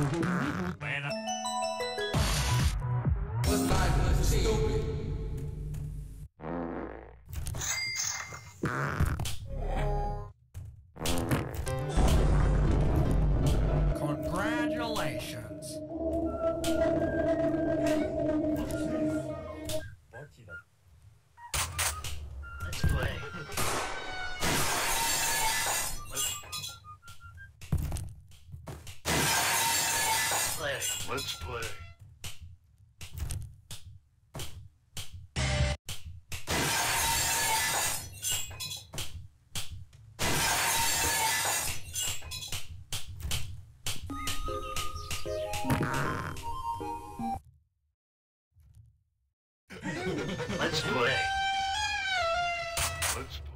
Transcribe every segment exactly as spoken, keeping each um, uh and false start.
Man, What's life was stupid? congratulations. Let's play. Let's play. Let's play. Let's play. Let's play.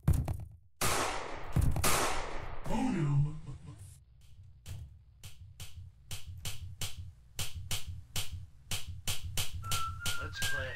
Oh no. Let's play.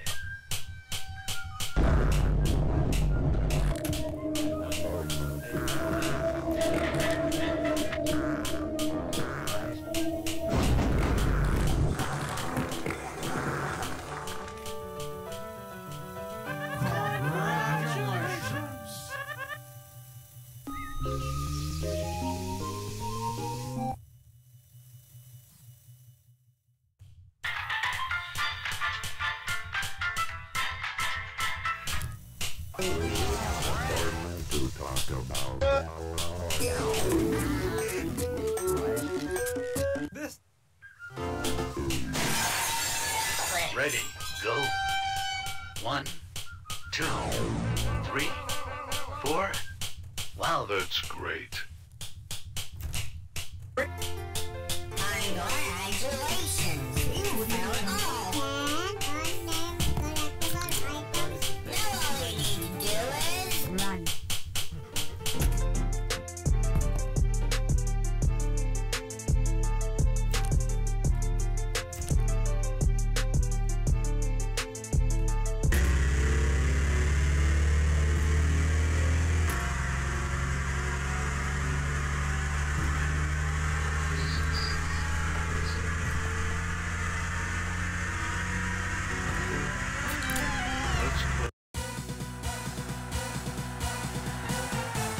To talk about This. Ready, go. One, two, three, four. Wow, that's great. Congratulations! You found all. Now all we need to do is run.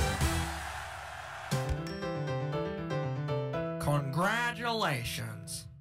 Congratulations.